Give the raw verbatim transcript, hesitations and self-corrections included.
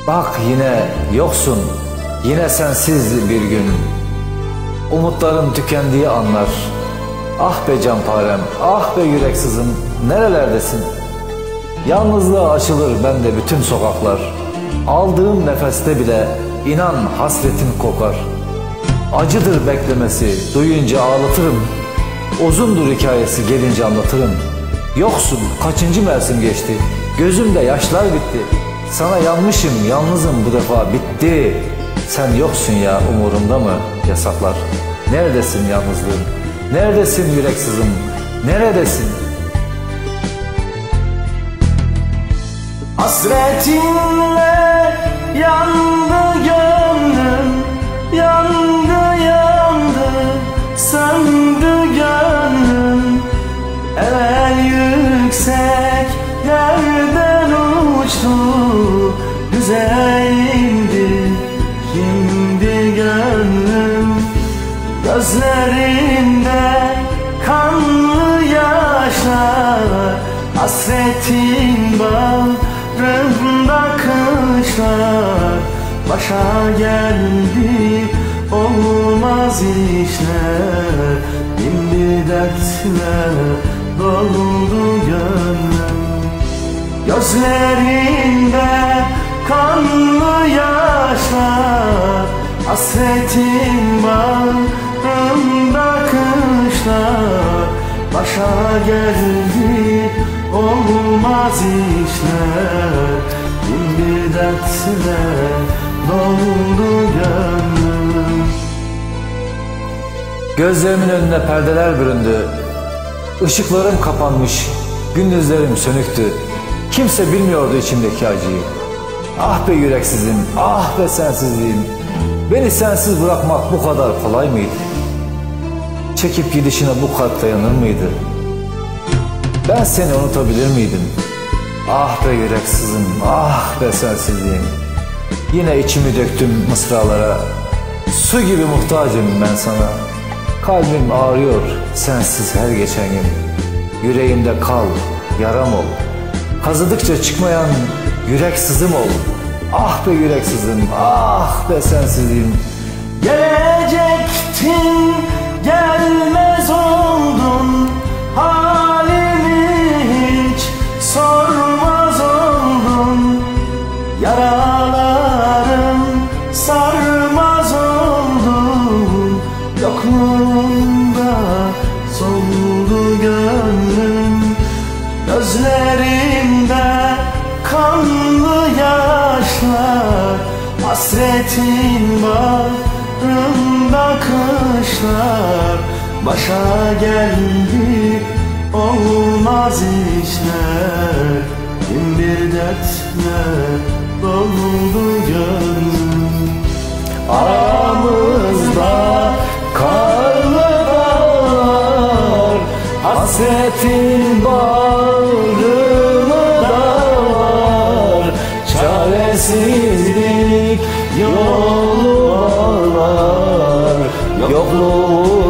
Bak yine yoksun, yine sensiz bir gün. Umutların tükendiği anlar. Ah be canparem, ah be yüreksizim, nerelerdesin? Yalnızlığa açılır bende bütün sokaklar. Aldığım nefeste bile inan hasretin kokar. Acıdır beklemesi, duyunca ağlatırım. Uzundur hikayesi, gelince anlatırım. Yoksun, kaçıncı mevsim geçti, gözümde yaşlar bitti. Sana yanmışım, yalnızım bu defa, bitti. Sen yoksun ya, umurumda mı yasaklar? Neredesin yalnızlığım? Neredesin yüreksizim? Neredesin? Hasretinle yandı gönlüm, yandı yandı, söndü gönlüm. Evvel yüksek yerden uçtu, düze indi şimdi gönlüm. Gözlerinde kanlı yaşlar, hasretin bağrımda kışlar. Başa geldi olmaz işler, bin bir dertle doldu gönlüm. Gözlerinde kanlı yaşlar, hasretin bağrımda kışlar. Başa geldi olmaz işler, bin bir dertle doldu gönlüm. Gözlerimin önüne perdeler büründü. Işıklarım kapanmış, gündüzlerim sönüktü. Kimse bilmiyordu içimdeki acıyı. Ah be yüreksizim, ah be sensizliğim. Beni sensiz bırakmak bu kadar kolay mıydı? Çekip gidişine bu kalp dayanır mıydı? Ben seni unutabilir miydim? Ah be yüreksizim, ah be sensizliğim. Yine içimi döktüm mısralara. Su gibi muhtacım ben sana. Kalbim ağrıyor sensiz her geçen gün. Yüreğimde kal, yaram ol. Kazıdıkça çıkmayan yüreksizim ol. Ah be yüreksizim, ah be sensizliğim. Gelecektin, gelmez oldun, halimi hiç sormaz oldun. Yaralarım sarmaz oldun, yokluğunda soldu gönlüm. Gözlerimde kanlı yaşlar, hasretin bağrımda kışlar. Başa geldi olmaz işler, bin bir dertle doldu gönlüm. Aramızda karlı dağlar, hasretin bağrımı dağlar. Çaresizlik yolu var, yokluğu